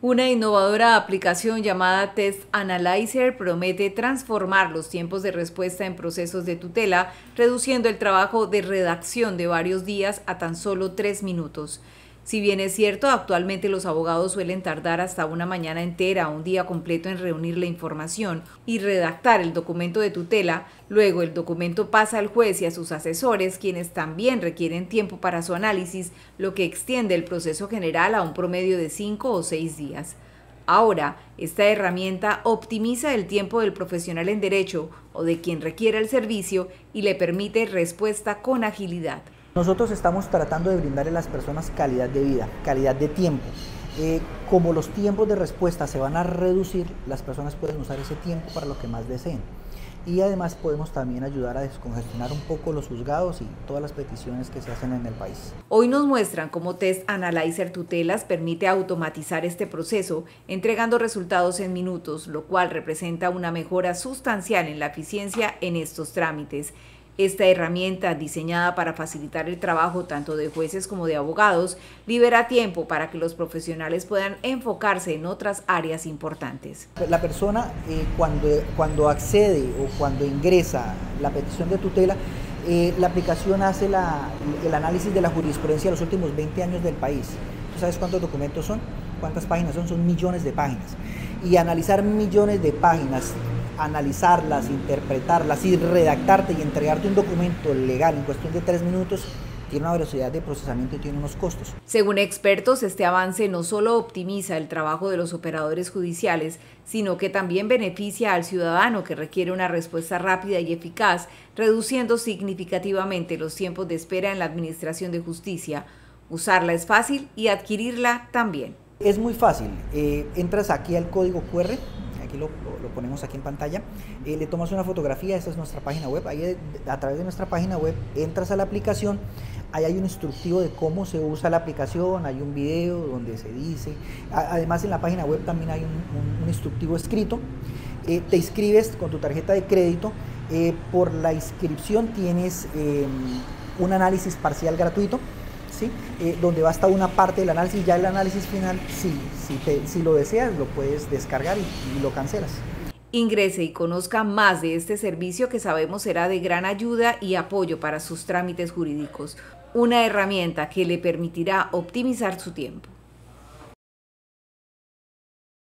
Una innovadora aplicación llamada Test Analyzer promete transformar los tiempos de respuesta en procesos de tutela, reduciendo el trabajo de redacción de varios días a tan solo 3 minutos. Si bien es cierto, actualmente los abogados suelen tardar hasta una mañana entera o un día completo en reunir la información y redactar el documento de tutela, luego el documento pasa al juez y a sus asesores, quienes también requieren tiempo para su análisis, lo que extiende el proceso general a un promedio de 5 o 6 días. Ahora, esta herramienta optimiza el tiempo del profesional en derecho o de quien requiera el servicio y le permite respuesta con agilidad. Nosotros estamos tratando de brindarle a las personas calidad de vida, calidad de tiempo. Como los tiempos de respuesta se van a reducir, las personas pueden usar ese tiempo para lo que más deseen. Y además podemos también ayudar a descongestionar un poco los juzgados y todas las peticiones que se hacen en el país. Hoy nos muestran cómo Test Analyzer Tutelas permite automatizar este proceso, entregando resultados en minutos, lo cual representa una mejora sustancial en la eficiencia en estos trámites. Esta herramienta, diseñada para facilitar el trabajo tanto de jueces como de abogados, libera tiempo para que los profesionales puedan enfocarse en otras áreas importantes. La persona cuando accede o cuando ingresa la petición de tutela, la aplicación hace el análisis de la jurisprudencia de los últimos 20 años del país. ¿Tú sabes cuántos documentos son? ¿Cuántas páginas son? Son millones de páginas. Y analizar millones de páginas, analizarlas, interpretarlas y redactarte y entregarte un documento legal en cuestión de 3 minutos, tiene una velocidad de procesamiento y tiene unos costos. Según expertos, este avance no solo optimiza el trabajo de los operadores judiciales, sino que también beneficia al ciudadano que requiere una respuesta rápida y eficaz, reduciendo significativamente los tiempos de espera en la administración de justicia. Usarla es fácil y adquirirla también. Es muy fácil, entras aquí al código QR, aquí lo ponemos aquí en pantalla, le tomas una fotografía, esta es nuestra página web, ahí a través de nuestra página web entras a la aplicación, ahí hay un instructivo de cómo se usa la aplicación, hay un video donde se dice, además en la página web también hay un instructivo escrito, te inscribes con tu tarjeta de crédito, por la inscripción tienes un análisis parcial gratuito, ¿sí? Donde basta una parte del análisis, ya el análisis final, si lo deseas, lo puedes descargar y lo cancelas. Ingrese y conozca más de este servicio que sabemos será de gran ayuda y apoyo para sus trámites jurídicos, una herramienta que le permitirá optimizar su tiempo.